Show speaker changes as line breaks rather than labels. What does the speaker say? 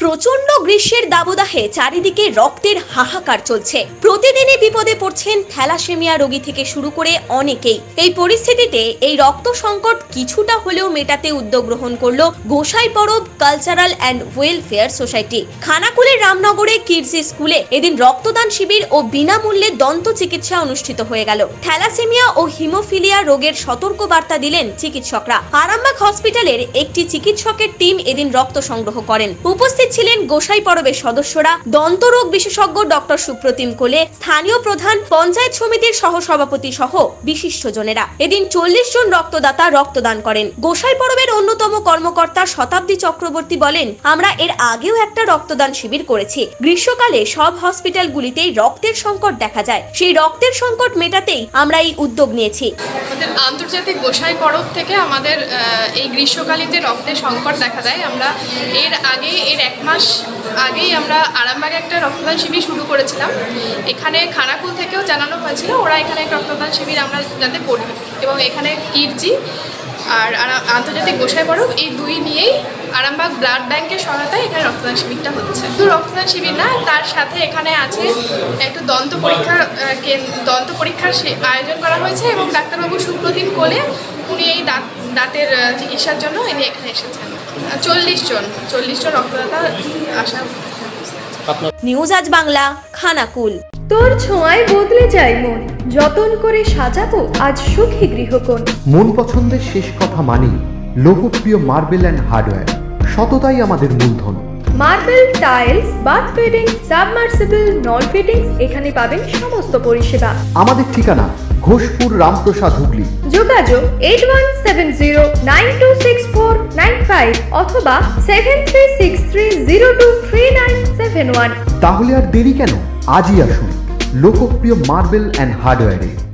প্রচন্ড গ্রীষ্মের দাবদাহে চারিদিকে রক্তের হাহাকার চলছে। প্রতিদিনই বিপদে পড়ছেন থ্যালাসেমিয়া রোগী থেকে শুরু করে অনেকেই। এই পরিস্থিতিতে এই রক্ত সংকট কিছুটা হলেও মেটাতে উদ্যোগ গ্রহণ করলো Gosai Parab cultural and welfare society. খানাকুলের রামনগরে কিডজি স্কুলে এদিন রক্তদান শিবির ও বিনামূল্যে দন্ত চিকিৎসা অনুষ্ঠিত হয়ে গেল। থ্যালাসেমিয়া ও হিমোফিলিয়া রোগের সতর্ক বার্তা দিলেন চিকিৎসকরা। আরামবাগ হসপিটালের একটি চিকিৎসকের টিম এদিন রক্ত সংগ্রহ করেন। উপস্থিত ছিলেন গোসাই পরবের সদস্যরা, দন্তরোগ বিশেষজ্ঞ ডক্টর সুপ্রতিম কোলে, স্থানীয় প্রধান, পঞ্চায়েত সমিতির সহসভাপতি সহ বিশিষ্টজনেরা। এদিন 40 জন রক্তদাতা রক্তদান করেন। গোসাই পরবের অন্যতম কর্মকর্তা শতাব্দী চক্রবর্তী বলেন, আমরা এর আগেও একটা রক্তদান শিবির করেছি। গ্রীষ্মকালে সব হসপিটালগুলিতেই রক্তের সংকট দেখা যায়। সেই রক্তের সংকট মেটাতেই আমরা এই উদ্যোগ নিয়েছি।
আন্তর্জাতিক গোসাই পরব থেকে আমাদের এই গ্রীষ্মকালীতে রক্তের সংকট দেখা দেয়। আমরা এর 1 মাস আগেই আমরা আরামবাগে একটা রক্তদান শিবির শুরু করেছিলাম। এখানে খানাকুল থেকেও জানানো হয়েছিল ওরা এখানে একটা রক্তদান শিবির আমরা যাতে করি, এবং এখানে কিডজি আর আন্তর্জাতিক গোসাই পরব এই দুই নিয়েই আরামবাগ ব্লাড ব্যাংকের সহায়তায় এখানে রক্তদান শিবিরটা হচ্ছে। শুধু রক্তদান শিবির না, তার সাথে এখানে আছে একটু দন্ত পরীক্ষার আয়োজন করা হয়েছে, এবং ডাক্তারবাবু সুপ্রতিম কোলে উনি এই দাঁতের চিকিৎসার জন্য ইনি এখানে এসেছেন। 40 জন রক্তদাতা আসা।
নিউজ আজ বাংলা, খানাকুল।
তোর ছোঁয়ায় বদলে যায় মন, যতন করে সাজাবো আজ সুখী গৃহকোণ।
মন পছন্দের শেষ কথা মানি লোকপ্রিয় মার্বেল অ্যান্ড হার্ডওয়্যার, সততাই আমাদের মূলধন।
Marble, tiles, bath fitting, submersible, নল ফিটিংস, এখানে পাবেন সমস্ত পরিষেবা। আমাদের
ঠিকানা ঘোষপুর, রামপ্রসাদ, হুগলি।
যোগাযোগ 8170926495 অথবা 7363023971।
তাহলে আর দেরি কেন, আজই আসুন লোকপ্রিয় মার্বেল অ্যান্ড হার্ডওয়্যারে।